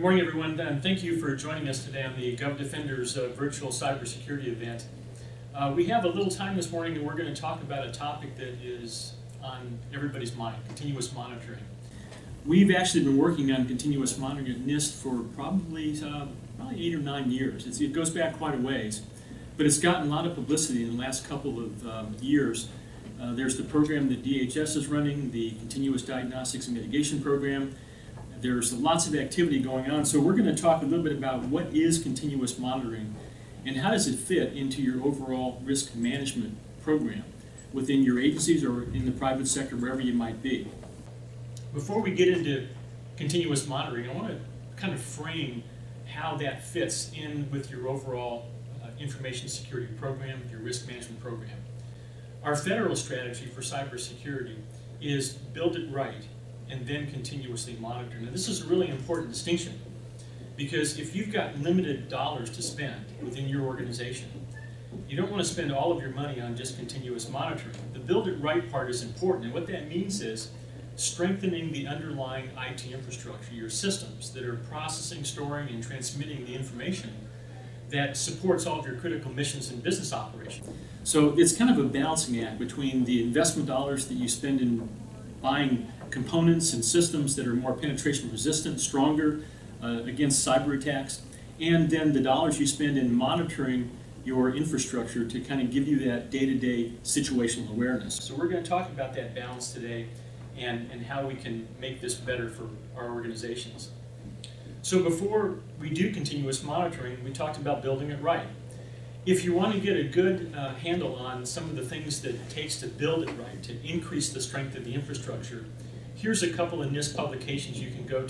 morning, everyone, and thank you for joining us today on the GovDefenders virtual cybersecurity event. We have a little time this morning, and we're going to talk about a topic that is on everybody's mind: continuous monitoring. We've actually been working on continuous monitoring at NIST for probably 8 or 9 years. It goes back quite a ways, but it's gotten a lot of publicity in the last couple of years. There's the program that DHS is running, the Continuous Diagnostics and Mitigation Program. There's lots of activity going on, so we're going to talk a little bit about what is continuous monitoring and how does it fit into your overall risk management program within your agencies or in the private sector, wherever you might be. Before we get into continuous monitoring, I want to kind of frame how that fits in with your overall information security program, your risk management program. Our federal strategy for cybersecurity is build it right and then continuously monitor. Now, this is a really important distinction, because if you've got limited dollars to spend within your organization, you don't want to spend all of your money on just continuous monitoring. The build it right part is important, and what that means is strengthening the underlying IT infrastructure, your systems that are processing, storing, and transmitting the information that supports all of your critical missions and business operations. So it's kind of a balancing act between the investment dollars that you spend in buying components and systems that are more penetration resistant, stronger against cyber attacks, and then the dollars you spend in monitoring your infrastructure to kind of give you that day-to-day situational awareness. So we're going to talk about that balance today and how we can make this better for our organizations. So before we do continuous monitoring, we talked about building it right. If you want to get a good handle on some of the things that it takes to build it right, to increase the strength of the infrastructure, here's a couple of NIST publications you can go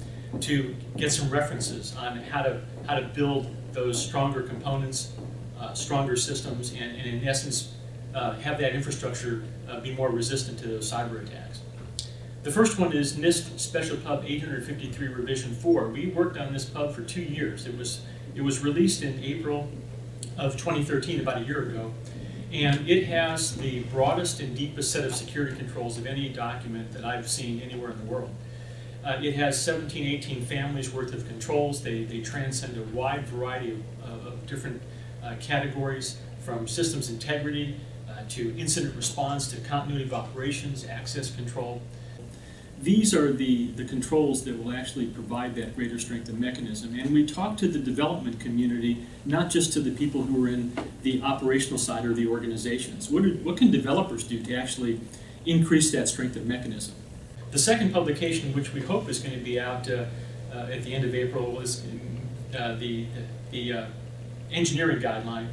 to get some references on how to build those stronger components, stronger systems, and in essence have that infrastructure be more resistant to those cyber attacks. The first one is NIST Special Pub 853 Revision 4. We worked on this pub for 2 years. It was released in April of 2013, about a year ago, and it has the broadest and deepest set of security controls of any document that I've seen anywhere in the world. It has 17, 18 families worth of controls. They transcend a wide variety of different categories, from systems integrity to incident response to continuity of operations, access control. These are the controls that will actually provide that greater strength of mechanism. And we talk to the development community, not just to the people who are in the operational side or the organizations. What can developers do to actually increase that strength of mechanism? The second publication, which we hope is going to be out at the end of April, is the engineering guideline,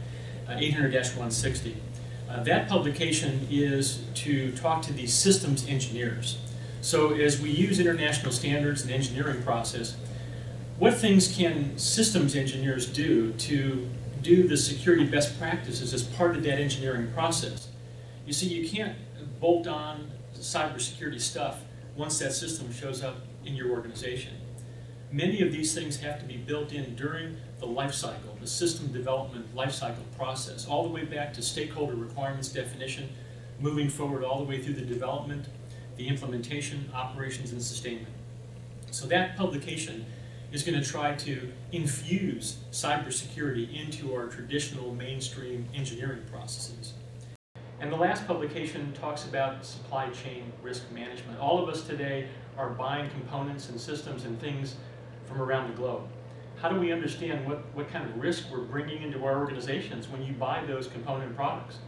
800-160. That publication is to talk to the systems engineers. So as we use international standards and engineering process, what things can systems engineers do to do the security best practices as part of that engineering process? You see, you can't bolt on cybersecurity stuff once that system shows up in your organization. Many of these things have to be built in during the life cycle, the system development life cycle process, all the way back to stakeholder requirements definition, moving forward all the way through the development, the implementation, operations, and sustainment. So that publication is going to try to infuse cybersecurity into our traditional mainstream engineering processes. And the last publication talks about supply chain risk management. All of us today are buying components and systems and things from around the globe. How do we understand what kind of risk we're bringing into our organizations when you buy those component products?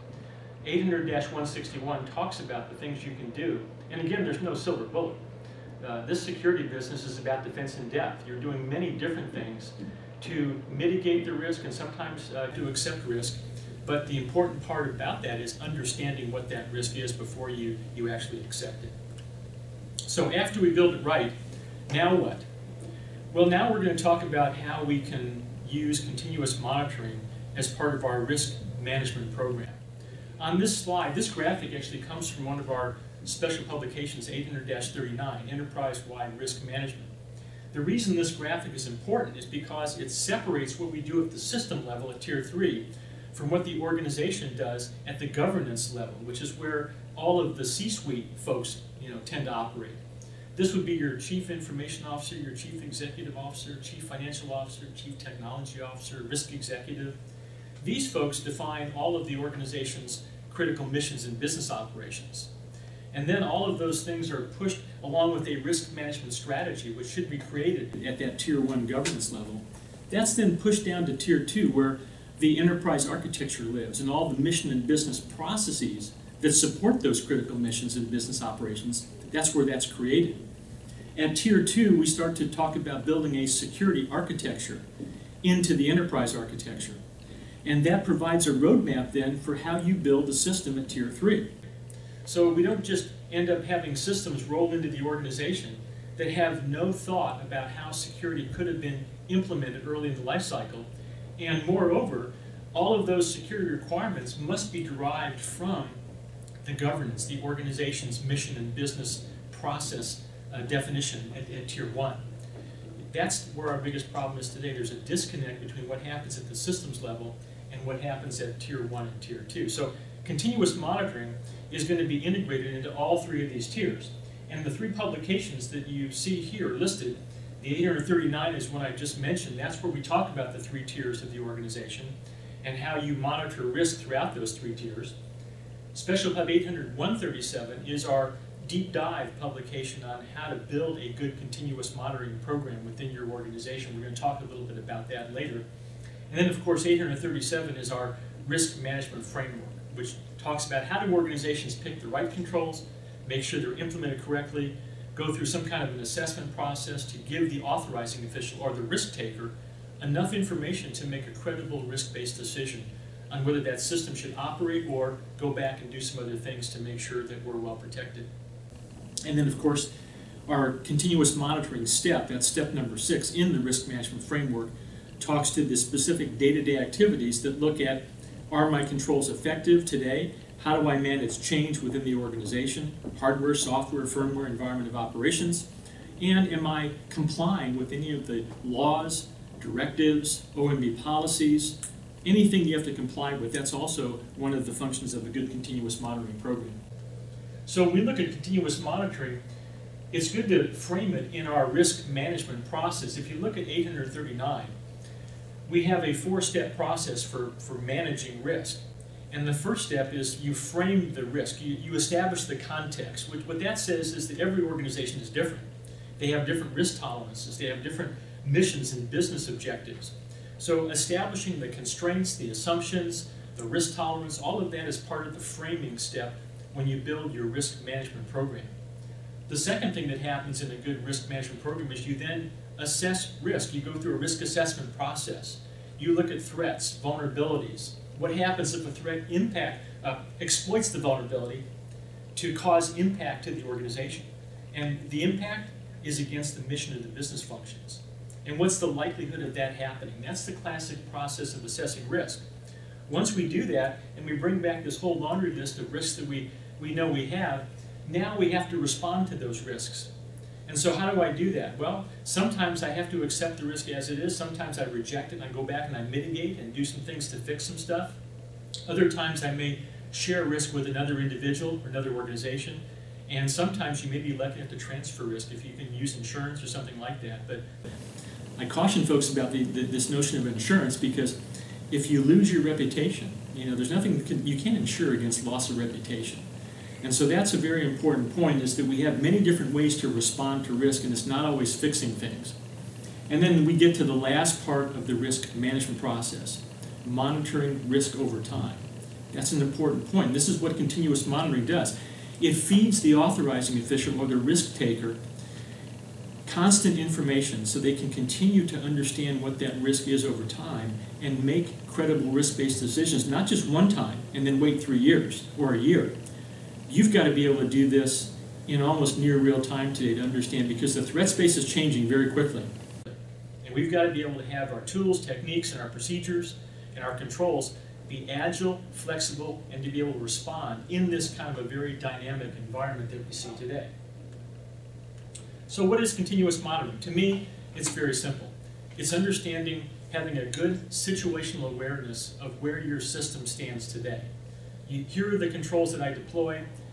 800-161 talks about the things you can do. And again, there's no silver bullet. This security business is about defense in depth. You're doing many different things to mitigate the risk and sometimes to accept risk. But the important part about that is understanding what that risk is before you actually accept it. So after we build it right, now what? Well, now we're going to talk about how we can use continuous monitoring as part of our risk management program. On this slide, this graphic actually comes from one of our special publications, 800-39, Enterprise-Wide Risk Management. The reason this graphic is important is because it separates what we do at the system level at Tier 3 from what the organization does at the governance level, which is where all of the C-suite folks tend to operate. This would be your chief information officer, your chief executive officer, chief financial officer, chief technology officer, risk executive. These folks define all of the organization's critical missions and business operations. And then all of those things are pushed along with a risk management strategy, which should be created at that Tier 1 governance level. That's then pushed down to Tier 2, where the enterprise architecture lives and all the mission and business processes that support those critical missions and business operations. That's where that's created. At Tier 2, we start to talk about building a security architecture into the enterprise architecture. And that provides a roadmap then for how you build a system at Tier 3. So we don't just end up having systems roll into the organization that have no thought about how security could have been implemented early in the life cycle. And moreover, all of those security requirements must be derived from the governance, the organization's mission and business process definition at Tier 1. That's where our biggest problem is today. There's a disconnect between what happens at the systems level and what happens at Tier 1 and Tier 2. So continuous monitoring is going to be integrated into all three of these tiers. And the three publications that you see here listed, the 839 is one I just mentioned. That's where we talk about the three tiers of the organization and how you monitor risk throughout those three tiers. Special Pub 800-137 is our deep dive publication on how to build a good continuous monitoring program within your organization. We're going to talk a little bit about that later. And then, of course, 837 is our risk management framework, which talks about how do organizations pick the right controls, make sure they're implemented correctly, go through some kind of an assessment process to give the authorizing official or the risk taker enough information to make a credible risk-based decision on whether that system should operate or go back and do some other things to make sure that we're well protected. And then, of course, our continuous monitoring step, that's step number 6 in the risk management framework, talks to the specific day-to-day activities that look at, are my controls effective today? How do I manage change within the organization? Hardware, software, firmware, environment of operations? And am I complying with any of the laws, directives, OMB policies, anything you have to comply with? That's also one of the functions of a good continuous monitoring program. So when we look at continuous monitoring, it's good to frame it in our risk management process. If you look at 839, we have a 4-step process for managing risk. And the first step is you frame the risk. You establish the context. What that says is that every organization is different. They have different risk tolerances. They have different missions and business objectives. So establishing the constraints, the assumptions, the risk tolerance, all of that is part of the framing step when you build your risk management program. The second thing that happens in a good risk management program is you then assess risk. You go through a risk assessment process. You look at threats, vulnerabilities. What happens if a threat exploits the vulnerability to cause impact to the organization? And the impact is against the mission of the business functions. And what's the likelihood of that happening? That's the classic process of assessing risk. Once we do that, and we bring back this whole laundry list of risks that we know we have, now we have to respond to those risks. And so how do I do that? Well, sometimes I have to accept the risk as it is. Sometimes I reject it and I go back and I mitigate and do some things to fix some stuff. Other times I may share risk with another individual or another organization. And sometimes you may be lucky enough to transfer risk if you can use insurance or something like that. But I caution folks about this notion of insurance, because if you lose your reputation, there's nothing you can't insure against loss of reputation. And so that's a very important point, is that we have many different ways to respond to risk, and it's not always fixing things. And then we get to the last part of the risk management process, monitoring risk over time. That's an important point. This is what continuous monitoring does. It feeds the authorizing official or the risk taker constant information so they can continue to understand what that risk is over time and make credible risk-based decisions, not just one time and then wait 3 years or a year. You've got to be able to do this in almost near real time today to understand, because the threat space is changing very quickly. And we've got to be able to have our tools, techniques, and our procedures and our controls be agile, flexible, and to be able to respond in this kind of a very dynamic environment that we see today. So what is continuous monitoring? To me, it's very simple. It's understanding, having a good situational awareness of where your system stands today. Here are the controls that I deploy.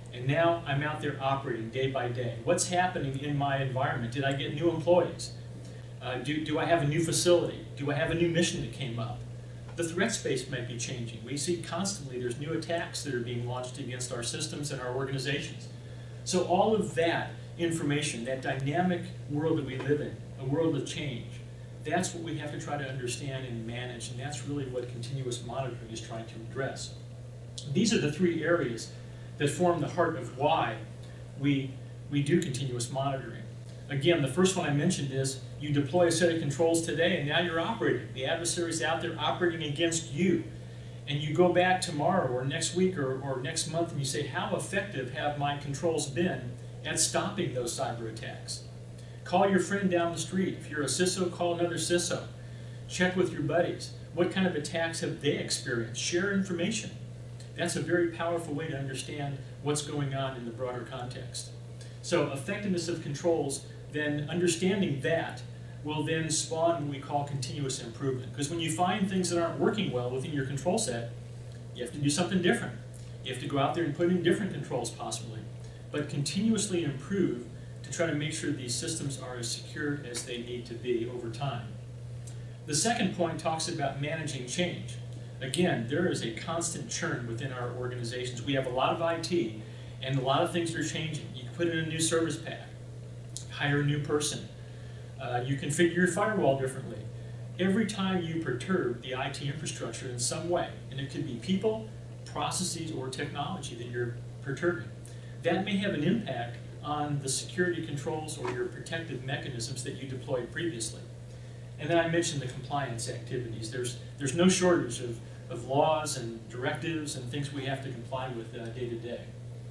And now I'm out there operating day by day. What's happening in my environment? Did I get new employees? Do I have a new facility? Do I have a new mission that came up? The threat space might be changing. We see constantly there's new attacks that are being launched against our systems and our organizations. So all of that information, that dynamic world that we live in, a world of change, that's what we have to try to understand and manage, and that's really what continuous monitoring is trying to address. These are the three areas that form the heart of why we do continuous monitoring. Again, the first one I mentioned is you deploy a set of controls today and now you're operating. The adversary's out there operating against you. And you go back tomorrow or next week or next month and you say, how effective have my controls been at stopping those cyber attacks? Call your friend down the street. If you're a CISO, call another CISO. Check with your buddies. What kind of attacks have they experienced? Share information. That's a very powerful way to understand what's going on in the broader context. So effectiveness of controls, then understanding that will then spawn what we call continuous improvement. Because when you find things that aren't working well within your control set, you have to do something different. You have to go out there and put in different controls possibly, but continuously improve to try to make sure these systems are as secure as they need to be over time. The second point talks about managing change. Again, there is a constant churn within our organizations. We have a lot of IT, and a lot of things are changing. You can put in a new service pack, hire a new person. You configure your firewall differently. Every time you perturb the IT infrastructure in some way, and it could be people, processes, or technology that you're perturbing, that may have an impact on the security controls or your protective mechanisms that you deployed previously. And then I mentioned the compliance activities. There's no shortage of laws and directives and things we have to comply with day to day.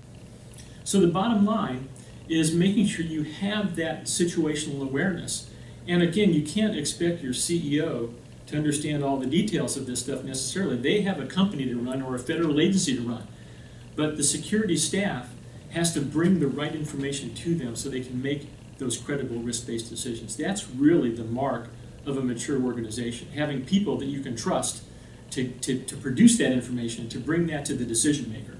So the bottom line is making sure you have that situational awareness. And again, you can't expect your CEO to understand all the details of this stuff necessarily. They have a company to run or a federal agency to run. But the security staff has to bring the right information to them so they can make those credible risk-based decisions. That's really the mark of a mature organization, having people that you can trust to produce that information, to bring that to the decision maker.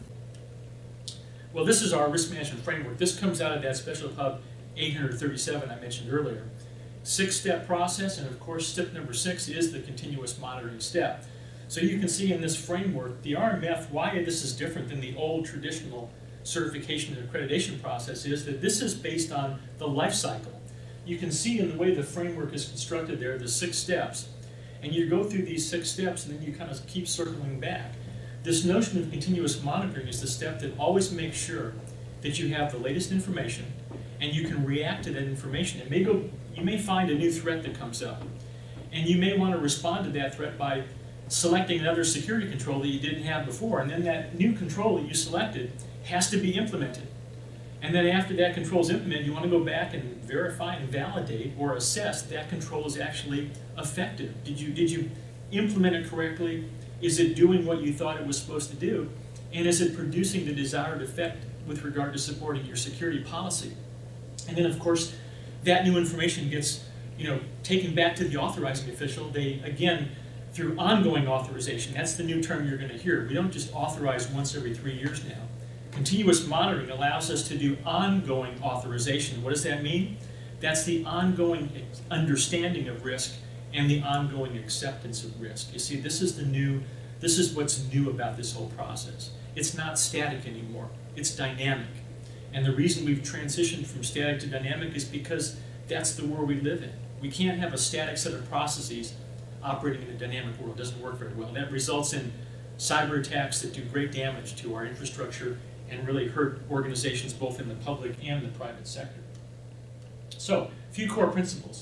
Well, this is our risk management framework. This comes out of that Special Hub 837 I mentioned earlier. 6-step process, and of course step number 6 is the continuous monitoring step. So you can see in this framework, the RMF, why this is different than the old traditional certification and accreditation process is that this is based on the life cycle. You can see in the way the framework is constructed there, the 6 steps. And you go through these 6 steps and then you kind of keep circling back. This notion of continuous monitoring is the step that always makes sure that you have the latest information and you can react to that information. You may find a new threat that comes up, and you may want to respond to that threat by selecting another security control that you didn't have before, and then that new control that you selected has to be implemented. And then after that control is implemented, you want to go back and verify and validate or assess that control is actually effective. Did you implement it correctly? Is it doing what you thought it was supposed to do? And is it producing the desired effect with regard to supporting your security policy? And then, of course, that new information gets taken back to the authorizing official. They, again, through ongoing authorization, that's the new term you're going to hear. We don't just authorize once every 3 years now. Continuous monitoring allows us to do ongoing authorization. What does that mean? That's the ongoing understanding of risk and the ongoing acceptance of risk. You see, this is what's new about this whole process. It's not static anymore, it's dynamic. And the reason we've transitioned from static to dynamic is because that's the world we live in. We can't have a static set of processes operating in a dynamic world. It doesn't work very well. That results in cyber attacks that do great damage to our infrastructure and really hurt organizations both in the public and the private sector. So, a few core principles.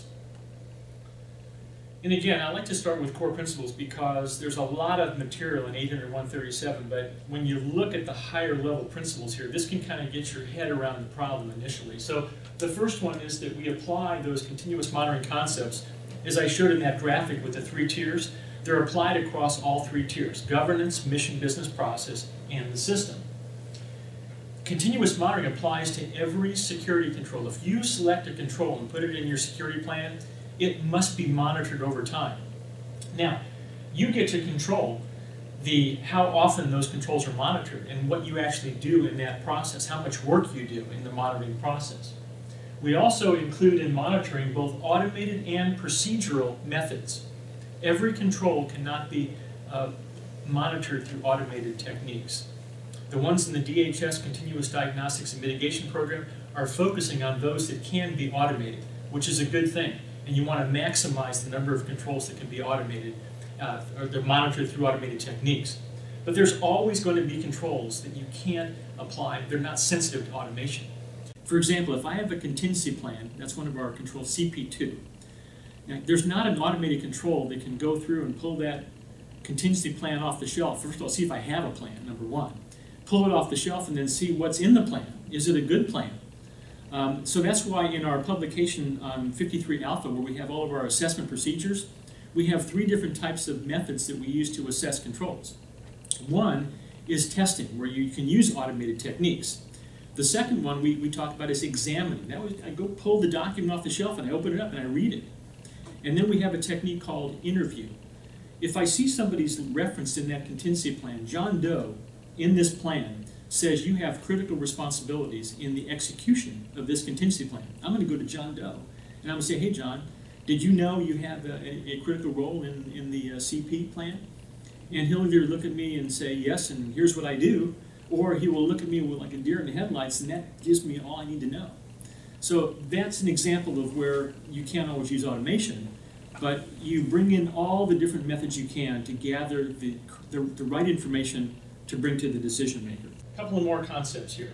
And again, I like to start with core principles because there's a lot of material in 800-137, but when you look at the higher level principles here, this can kind of get your head around the problem initially. So the first one is that we apply those continuous monitoring concepts, as I showed in that graphic with the 3 tiers. They're applied across all 3 tiers: governance, mission, business process, and the system. Continuous monitoring applies to every security control. If you select a control and put it in your security plan, it must be monitored over time. Now, you get to control how often those controls are monitored and what you actually do in that process, how much work you do in the monitoring process. We also include in monitoring both automated and procedural methods. Every control cannot be monitored through automated techniques. The ones in the DHS Continuous Diagnostics and Mitigation Program are focusing on those that can be automated, which is a good thing. And you want to maximize the number of controls that can be automated or they're monitored through automated techniques. But there's always going to be controls that you can't apply. They're not sensitive to automation. For example, if I have a contingency plan, that's one of our controls, CP2. Now, there's not an automated control that can go through and pull that contingency plan off the shelf. First of all, see if I have a plan, number one. Pull it off the shelf and then see what's in the plan. Is it a good plan? So that's why in our publication on 53 Alpha, where we have all of our assessment procedures, we have 3 different types of methods that we use to assess controls. One is testing, where you can use automated techniques. The second one we talk about is examining. That was, I go pull the document off the shelf and I open it up and I read it. And then we have a technique called interview. If I see somebody's referenced in that contingency plan, John Doe, in this plan, says you have critical responsibilities in the execution of this contingency plan. I'm going to go to John Doe and I'm going to say, hey John, did you know you have a critical role in the CP plan? And he'll either look at me and say, yes, and here's what I do, or he will look at me with like a deer in the headlights, and that gives me all I need to know. So that's an example of where you can't always use automation, but you bring in all the different methods you can to gather the right information to bring to the decision maker. A couple of more concepts here.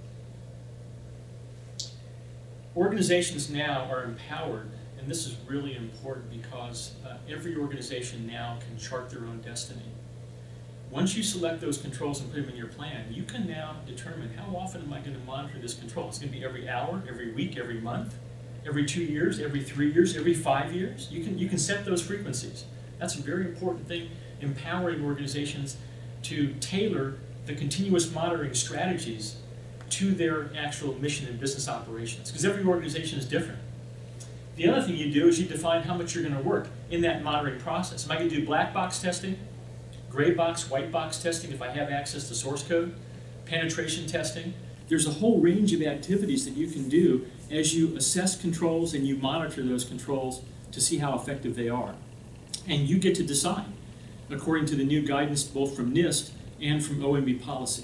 Organizations now are empowered, and this is really important because every organization now can chart their own destiny. Once you select those controls and put them in your plan, you can now determine how often am I going to monitor this control. It's going to be every hour, every week, every month, every 2 years, every 3 years, every 5 years. You can set those frequencies. That's a very important thing, empowering organizations to tailor the continuous monitoring strategies to their actual mission and business operations, because every organization is different. The other thing you do is you define how much you're going to work in that monitoring process. Am I going to do black box testing, gray box, white box testing if I have access to source code, penetration testing? There's a whole range of activities that you can do as you assess controls and you monitor those controls to see how effective they are. And you get to decide according to the new guidance both from NIST and from OMB policy.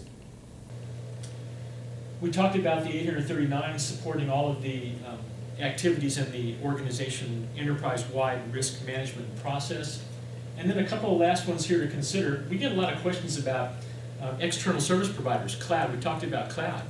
We talked about the 839 supporting all of the activities in the organization enterprise-wide risk management process. And then a couple of last ones here to consider. We get a lot of questions about external service providers, cloud. We talked about cloud.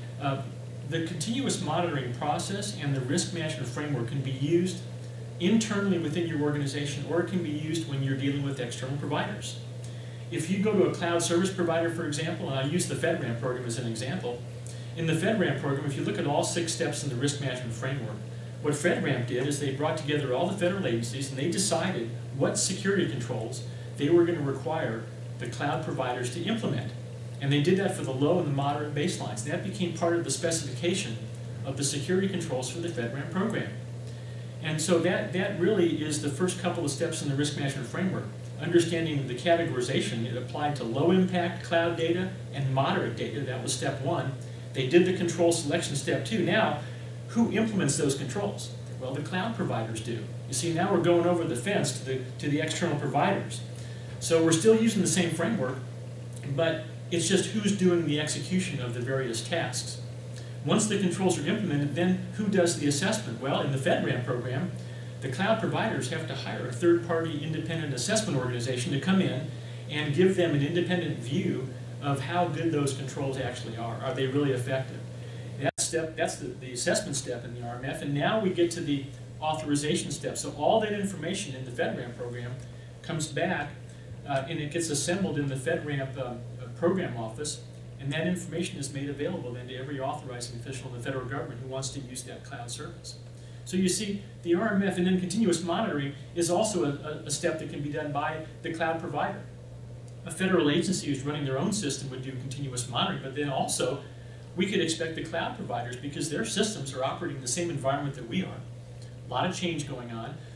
The continuous monitoring process and the risk management framework can be used internally within your organization, or it can be used when you're dealing with external providers. If you go to a cloud service provider, for example, and I use the FedRAMP program as an example, in the FedRAMP program, if you look at all 6 steps in the risk management framework, what FedRAMP did is they brought together all the federal agencies and they decided what security controls they were going to require the cloud providers to implement. And they did that for the low and the moderate baselines. And that became part of the specification of the security controls for the FedRAMP program. And so that really is the first couple of steps in the risk management framework. Understanding the categorization, it applied to low impact cloud data and moderate data. That was step 1. They did the control selection step 2. Now, who implements those controls? Well, the cloud providers do. You see, now we're going over the fence to the external providers. So we're still using the same framework, but it's just who's doing the execution of the various tasks. Once the controls are implemented, then who does the assessment? Well, in the FedRAMP program, the cloud providers have to hire a third-party independent assessment organization to come in and give them an independent view of how good those controls actually are. Are they really effective? That's the assessment step in the RMF, and now we get to the authorization step. So all that information in the FedRAMP program comes back and it gets assembled in the FedRAMP program office, and that information is made available then to every authorizing official in the federal government who wants to use that cloud service. So you see, the RMF and then continuous monitoring is also a step that can be done by the cloud provider. A federal agency who's running their own system would do continuous monitoring, but then also we could expect the cloud providers, because their systems are operating in the same environment that we are, a lot of change going on,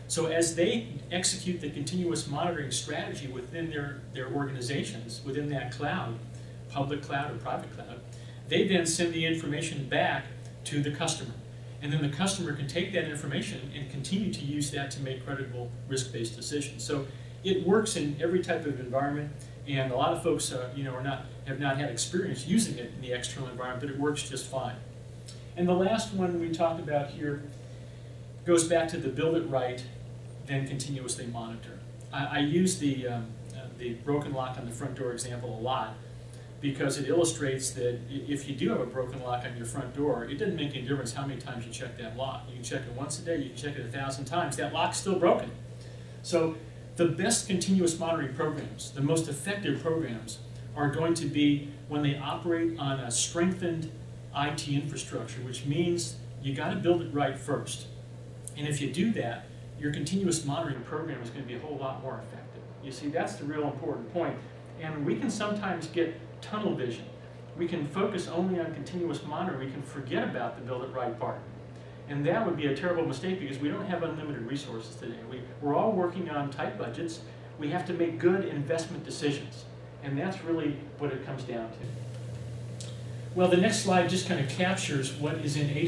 So as they execute the continuous monitoring strategy within their organizations, within that cloud, public cloud or private cloud, they then send the information back to the customer. And then the customer can take that information and continue to use that to make credible risk-based decisions. So it works in every type of environment, and a lot of folks have not had experience using it in the external environment, but it works just fine. And the last one we talked about here goes back to the build it right, then continuously monitor. I use the broken lock on the front door example a lot, because it illustrates that if you do have a broken lock on your front door, it doesn't make any difference how many times you check that lock. You can check it once a day, you can check it 1,000 times, that lock's still broken. So the best continuous monitoring programs, the most effective programs, are going to be when they operate on a strengthened IT infrastructure, which means you got to build it right first. And if you do that, your continuous monitoring program is going to be a whole lot more effective. You see, that's the real important point. And we can sometimes get tunnel vision. We can focus only on continuous monitoring. We can forget about the build it right part. And that would be a terrible mistake because we don't have unlimited resources today. We're all working on tight budgets. We have to make good investment decisions. And that's really what it comes down to. Well, the next slide just kind of captures what is in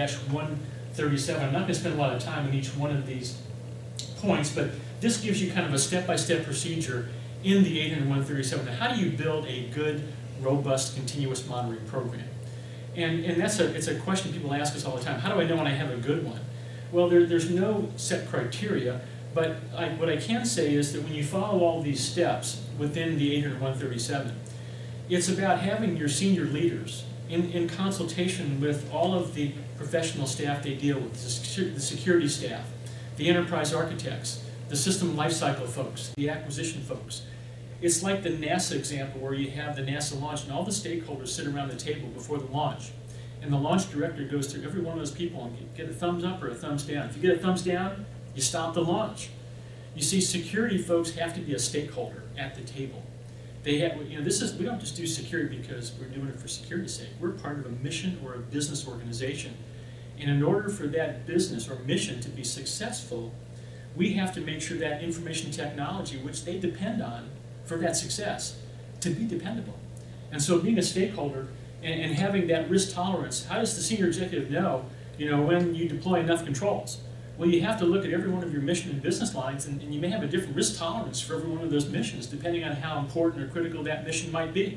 800-137. I'm not going to spend a lot of time on each one of these points, but this gives you kind of a step-by-step procedure in the 800-137. Now, how do you build a good, robust, continuous monitoring program? And it's a question people ask us all the time. How do I know when I have a good one? Well, there's no set criteria, but what I can say is that when you follow all these steps within the 800-137, it's about having your senior leaders in consultation with all of the professional staff they deal with, the security staff, the enterprise architects, the system lifecycle folks, the acquisition folks. It's like the NASA example where you have the NASA launch and all the stakeholders sit around the table before the launch. And the launch director goes through every one of those people and get a thumbs up or a thumbs down. If you get a thumbs down, you stop the launch. You see, security folks have to be a stakeholder at the table. They have, we don't just do security because we're doing it for security's sake. We're part of a mission or a business organization. And in order for that business or mission to be successful, we have to make sure that information technology, which they depend on for that success, to be dependable. And so being a stakeholder and having that risk tolerance, how does the senior executive know, when you deploy enough controls? Well, you have to look at every one of your mission and business lines, and you may have a different risk tolerance for every one of those missions, depending on how important or critical that mission might be.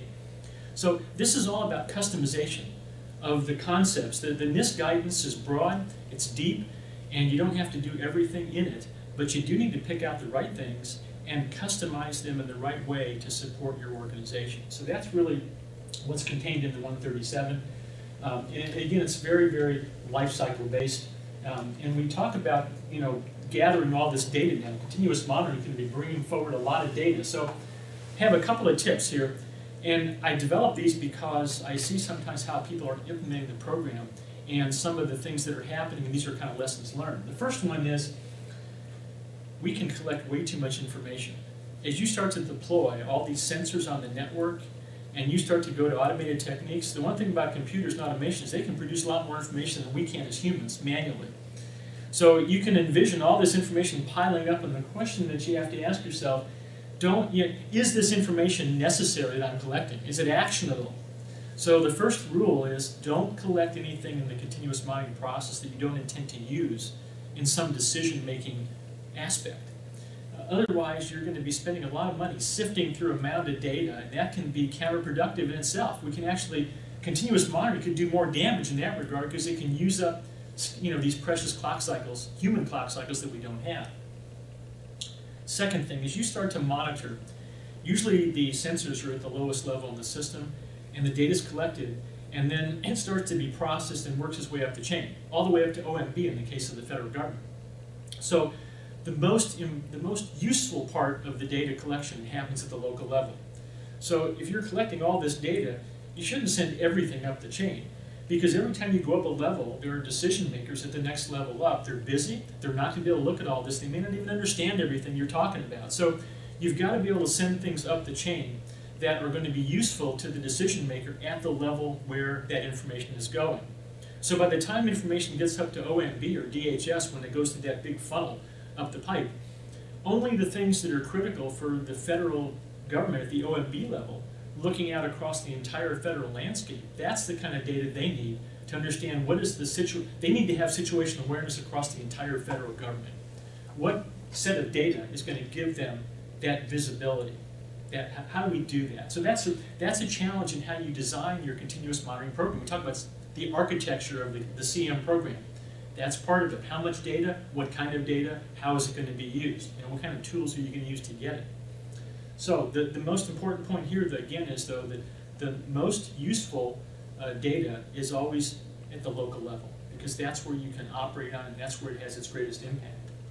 So this is all about customization of the concepts. The NIST guidance is broad, it's deep, and you don't have to do everything in it, but you do need to pick out the right things and customize them in the right way to support your organization. So that's really what's contained in the 137. And again, it's very, very life cycle based. And we talk about, gathering all this data now. Continuous monitoring can be bringing forward a lot of data. So I have a couple of tips here. And I develop these because I see sometimes how people are implementing the program and some of the things that are happening, and these are kind of lessons learned. The first one is, we can collect way too much information. As you start to deploy all these sensors on the network and you start to go to automated techniques, the one thing about computers and automation is they can produce a lot more information than we can as humans manually. So you can envision all this information piling up, and the question that you have to ask yourself, is this information necessary that I'm collecting? Is it actionable? So the first rule is, don't collect anything in the continuous monitoring process that you don't intend to use in some decision-making aspect. Otherwise, you're going to be spending a lot of money sifting through a mound of data, and that can be counterproductive in itself. We can actually, continuous monitoring could do more damage in that regard because it can use up, these precious clock cycles, human clock cycles that we don't have. Second thing is, you start to monitor. Usually the sensors are at the lowest level in the system, and the data is collected, and then it starts to be processed and works its way up the chain, all the way up to OMB in the case of the federal government. So the most useful part of the data collection happens at the local level. So if you're collecting all this data, you shouldn't send everything up the chain, because every time you go up a level, there are decision makers at the next level up. They're busy, they're not going to be able to look at all this, they may not even understand everything you're talking about. So you've got to be able to send things up the chain that are going to be useful to the decision maker at the level where that information is going. So by the time information gets up to OMB or DHS, when it goes to that big funnel, up the pipe. Only the things that are critical for the federal government at the OMB level, looking out across the entire federal landscape, that's the kind of data they need to understand what is the situation. They need to have situational awareness across the entire federal government. What set of data is going to give them that visibility? How do we do that? So that's a challenge in how you design your continuous monitoring program. We talk about the architecture of the CM program. That's part of it. How much data, what kind of data, how is it going to be used? And what kind of tools are you going to use to get it? So the most important point here, again, is though that the most useful data is always at the local level, because that's where you can operate on, and that's where it has its greatest impact.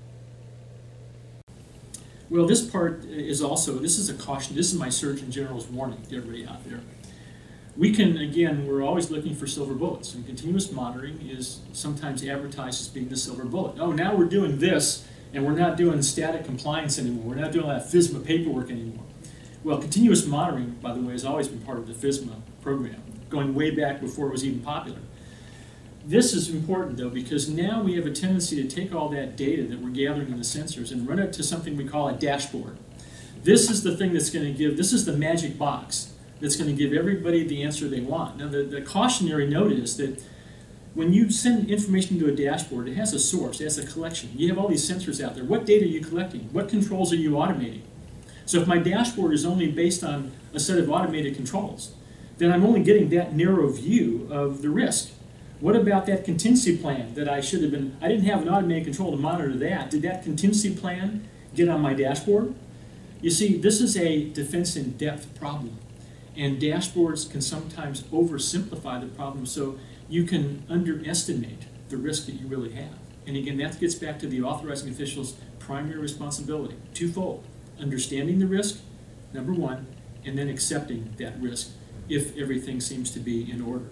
Well, this part is also, this is a caution, this is my Surgeon General's warning to everybody out there. We can, again, we're always looking for silver bullets, and continuous monitoring is sometimes advertised as being the silver bullet. Oh, now we're doing this, and we're not doing static compliance anymore. We're not doing that FSMA paperwork anymore. Well, continuous monitoring, by the way, has always been part of the FSMA program, going way back before it was even popular. This is important, though, because now we have a tendency to take all that data that we're gathering in the sensors and run it to something we call a dashboard. This is the thing that's going to give, this is the magic box that's going to give everybody the answer they want. Now, the cautionary note is that when you send information to a dashboard, it has a source, it has a collection. You have all these sensors out there. What data are you collecting? What controls are you automating? So if my dashboard is only based on a set of automated controls, then I'm only getting that narrow view of the risk. What about that contingency plan that I should have been, I didn't have an automated control to monitor that. Did that contingency plan get on my dashboard? You see, this is a defense in depth problem. And dashboards can sometimes oversimplify the problem, so you can underestimate the risk that you really have. And again, that gets back to the authorizing official's primary responsibility, twofold. Understanding the risk, number one, and then accepting that risk if everything seems to be in order.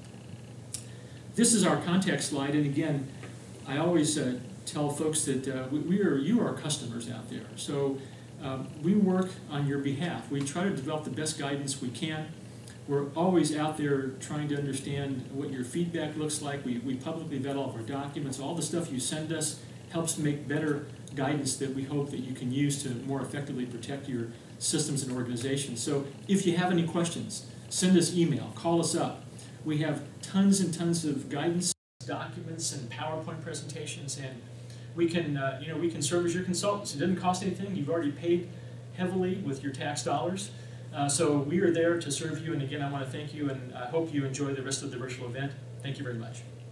This is our contact slide, and again, I always tell folks that you are our customers out there. So we work on your behalf. We try to develop the best guidance we can. We're always out there trying to understand what your feedback looks like. We publicly vet all of our documents. All the stuff you send us helps make better guidance that we hope that you can use to more effectively protect your systems and organizations. So if you have any questions, send us email, call us up. We have tons and tons of guidance, documents, and PowerPoint presentations, and we can, we can serve as your consultants. It doesn't cost anything. You've already paid heavily with your tax dollars. So we are there to serve you, and again, I want to thank you, and I hope you enjoy the rest of the virtual event. Thank you very much.